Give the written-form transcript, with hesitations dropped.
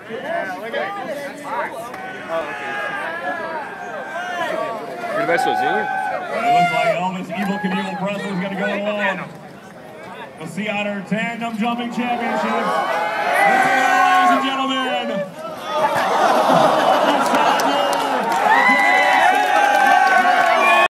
Ele vai sozinho? It looks like Elvis Evil Knievel Presley is going to go alone. The Otter Tandem Jumping Championships. Ladies and gentlemen.